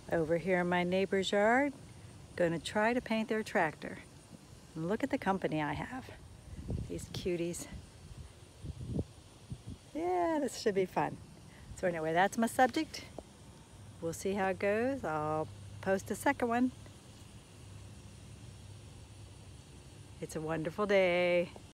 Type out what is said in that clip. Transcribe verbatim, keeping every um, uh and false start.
Over here in my neighbor's yard, gonna try to paint their tractor. And look at the company I have. These cuties. Yeah, this should be fun. So anyway, that's my subject. We'll see how it goes. I'll post a second one. It's a wonderful day.